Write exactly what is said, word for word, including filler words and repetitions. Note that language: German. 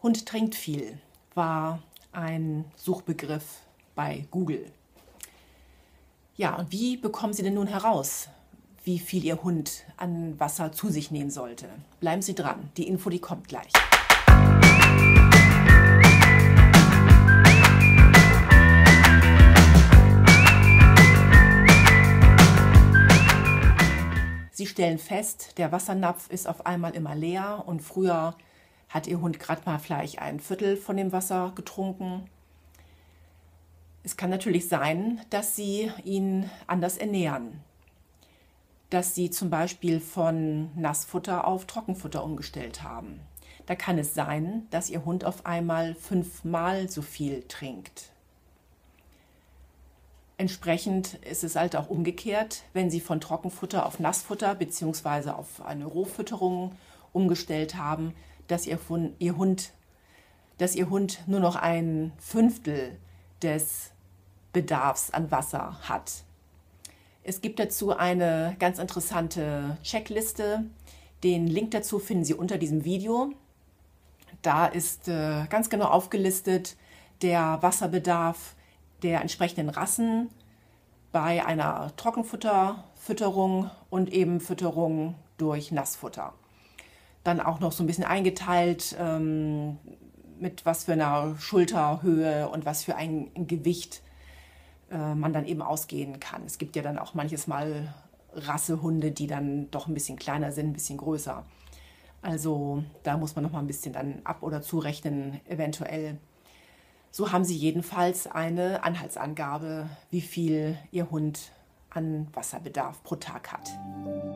Hund trinkt viel war ein Suchbegriff bei Google. Ja, und wie bekommen Sie denn nun heraus, wie viel Ihr Hund an Wasser zu sich nehmen sollte? Bleiben Sie dran, die Info, die kommt gleich. Sie stellen fest, der Wassernapf ist auf einmal immer leer und früher hat Ihr Hund gerade mal vielleicht ein Viertel von dem Wasser getrunken. Es kann natürlich sein, dass Sie ihn anders ernähren, dass Sie zum Beispiel von Nassfutter auf Trockenfutter umgestellt haben. Da kann es sein, dass Ihr Hund auf einmal fünfmal so viel trinkt. Entsprechend ist es halt auch umgekehrt, wenn Sie von Trockenfutter auf Nassfutter bzw. auf eine Rohfütterung umgestellt haben, dass Ihr Hund, dass Ihr Hund nur noch ein Fünftel des Bedarfs an Wasser hat. Es gibt dazu eine ganz interessante Checkliste. Den Link dazu finden Sie unter diesem Video. Da ist äh, ganz genau aufgelistet der Wasserbedarf der entsprechenden Rassen bei einer Trockenfutterfütterung und eben Fütterung durch Nassfutter. Dann auch noch so ein bisschen eingeteilt, ähm, mit was für einer Schulterhöhe und was für ein Gewicht äh, man dann eben ausgehen kann. Es gibt ja dann auch manches Mal Rassehunde, die dann doch ein bisschen kleiner sind, ein bisschen größer. Also da muss man noch mal ein bisschen dann ab- oder zurechnen, eventuell. So haben Sie jedenfalls eine Anhaltsangabe, wie viel Ihr Hund an Wasserbedarf pro Tag hat.